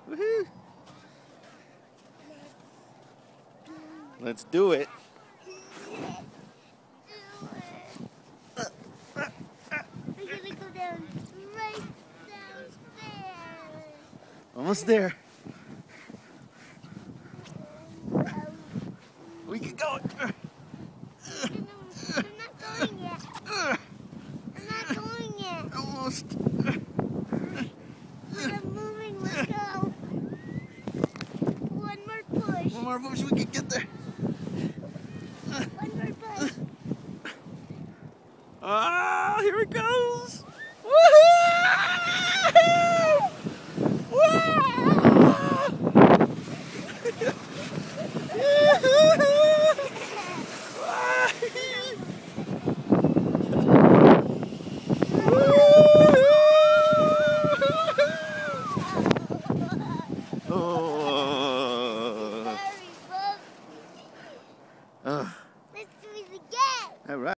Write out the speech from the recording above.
Woohoo! Let's do it. We're gonna go down right downstairs. Almost there. We can go. I'm not going yet. I'm not going yet. Almost. I'm moving. Let's go. One more push. One more push, we can get there. One more push. Ah, here it goes. Woohoo! Let's do it again. All right.